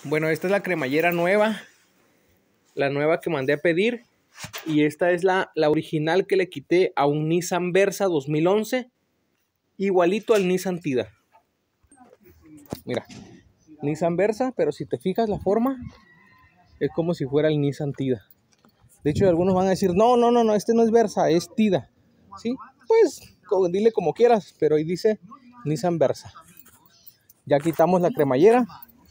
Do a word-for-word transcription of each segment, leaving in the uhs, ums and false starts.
Bueno, esta es la cremallera nueva, la nueva que mandé a pedir. Y esta es la, la original que le quité a un Nissan Versa dos mil once, igualito al Nissan Tida. Mira, Nissan Versa, pero si te fijas la forma, es como si fuera el Nissan Tida. De hecho, algunos van a decir, no, no, no, no, este no es Versa, es Tida. ¿Sí? Pues, dile como quieras, pero ahí dice Nissan Versa. Ya quitamos la cremallera.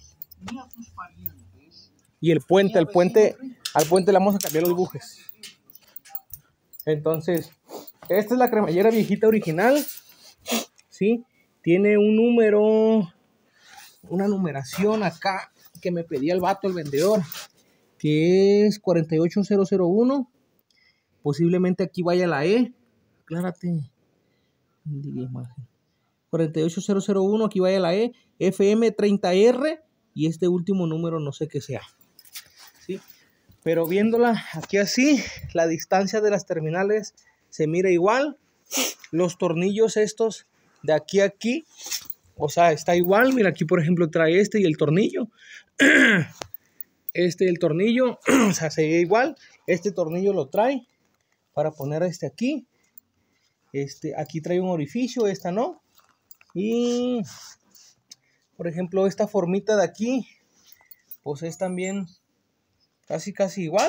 Y el puente, el puente, al puente le vamos a cambiar los bujes. Entonces, esta es la cremallera viejita original. ¿Sí? Tiene un número, una numeración acá que me pedía el vato, el vendedor, que es cuarenta y ocho cero cero uno. Posiblemente aquí vaya la E. Aclárate. cuarenta y ocho cero cero uno, aquí vaya la E. F M treinta R. Y este último número no sé qué sea. ¿Sí? Pero viéndola aquí así, la distancia de las terminales se mira igual. Los tornillos estos de aquí a aquí, o sea, está igual. Mira, aquí por ejemplo trae este y el tornillo. Este y el tornillo, o sea, se ve igual. Este tornillo lo trae para poner este aquí. Este, aquí trae un orificio, esta no. Y, por ejemplo, esta formita de aquí, pues es también casi casi igual.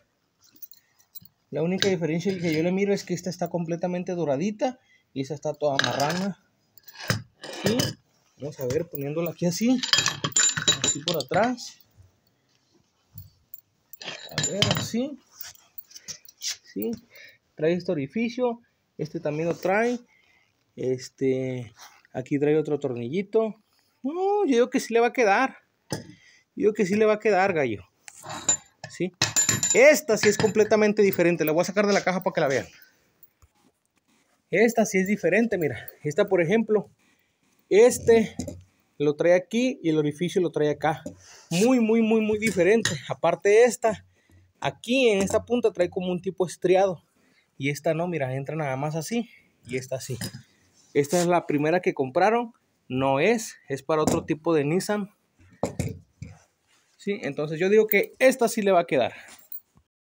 La única diferencia que yo le miro es que esta está completamente doradita y esta está toda marrana. ¿Sí? Vamos a ver, poniéndola aquí así, así por atrás. A ver, así. ¿Sí? Trae este orificio, este también lo trae. Este, aquí trae otro tornillito. No, yo digo que sí le va a quedar. Yo digo que sí le va a quedar, gallo. ¿Sí? Esta sí es completamente diferente. La voy a sacar de la caja para que la vean. Esta sí es diferente, mira. Esta, por ejemplo, este lo trae aquí y el orificio lo trae acá. Muy, muy, muy, muy diferente. Aparte esta, aquí en esta punta trae como un tipo estriado. Y esta no, mira, entra nada más así. Y esta así. Esta es la primera que compraron. No es, es para otro tipo de Nissan. Sí, entonces yo digo que esta sí le va a quedar.